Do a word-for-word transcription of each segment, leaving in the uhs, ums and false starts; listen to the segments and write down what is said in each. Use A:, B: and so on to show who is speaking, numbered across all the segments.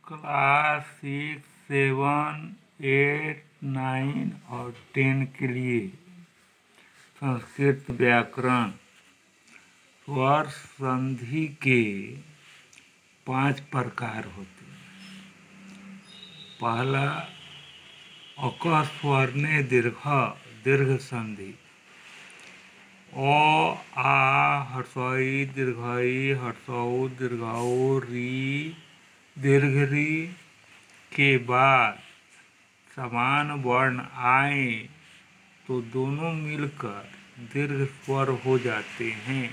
A: Class six seven eight nine और ten के लिए संस्कृत व्याकरण स्वर संधि के पांच प्रकार होते हैं। पहला अकः स्वरने दीर्घ दीर्घ संधि अ आ हर्षई दीर्घई हर्षौ दीर्घौ री दीर्घ री के बाद समान वर्ण आए तो दोनों मिलकर दीर्घ स्वर हो जाते हैं।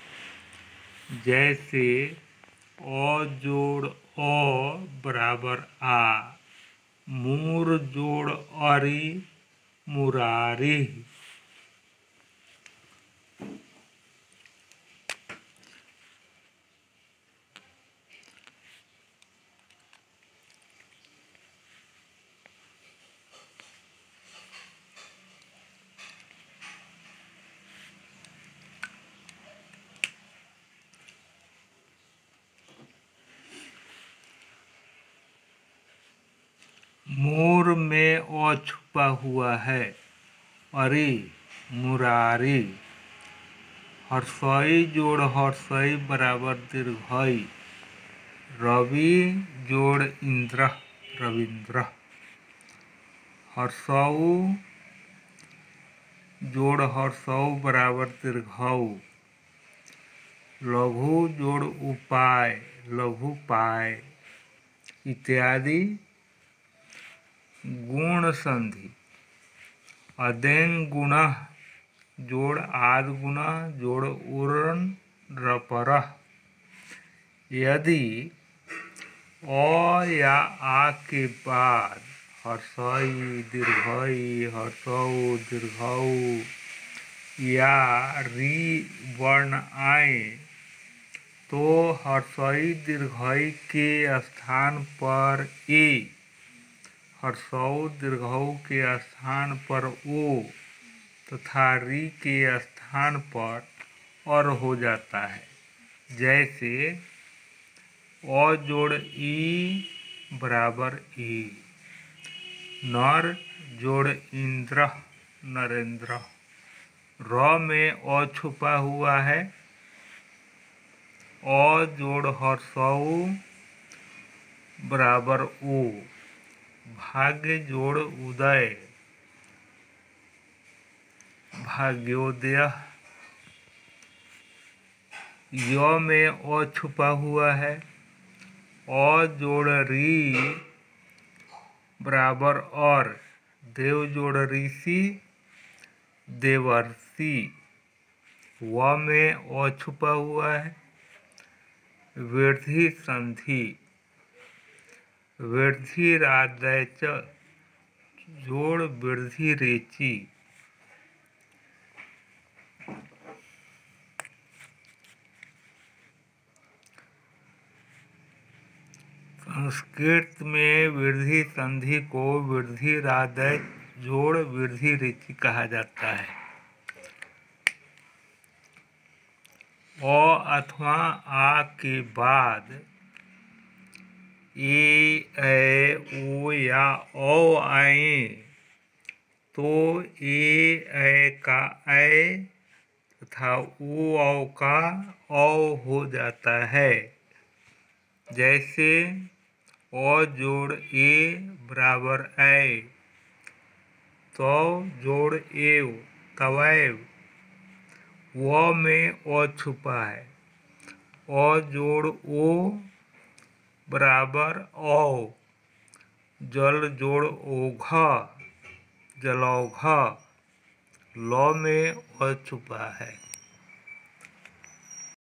A: जैसे अ जोड़ अ बराबर आ, मूर जोड़ अरि मुरारी। मूर में अ छुपा हुआ है, अरि मुरारी। हर्षई जोड़ हर्षई बराबर दीर्घई, रवि जोड़ इंद्र रविंद्र। हर्षौ जोड़ हर्षौ बराबर दीर्घौ, लघु जोड़ उपाय लघुपाय इत्यादि। गुण संधि अदेंग गुण जोड़ आद गुण जोड़ उर्न रपरः। यदि अ या आ के बाद हर्षई दीर्घई हर्षौ दीर्घौ या री वर्ण आए तो हर्षई दीर्घई के स्थान पर ए, हर्षौ दीर्घौ के स्थान पर ओ तथा री के स्थान पर और हो जाता है। जैसे अ जोड़ ई बराबर ई, नर जोड़ इंद्र नरेंद्र। र में अ छुपा हुआ है, अ जोड़ हर्षौ बराबर ओ, भाग्य जोड़ उदय भाग्योदय। य में अ छुपा हुआ है, अ जोड़ री बराबर और, देव जोड़ ऋषि देवर्षि। व में अ छुपा हुआ है, वृद्धि संधि वृद्धि रादय च जोड़ वृद्धि रेचि। संस्कृत में वृद्धि संधि को वृद्धि रादय जोड़ वृद्धि रेचि कहा जाता है। अ अथवा आ के बाद ए ऐ ओ या औ आए तो ए ऐ का ऐ तथा ओ औ का औ हो जाता है। जैसे अ जोड़ ए बराबर ऐ, तौ जोड़ एव तवैव। व में अ छुपा है, अ जोड़ ओ बराबर औ, जल जोड़ ओघ जलौघ। ल में अ छुपा है,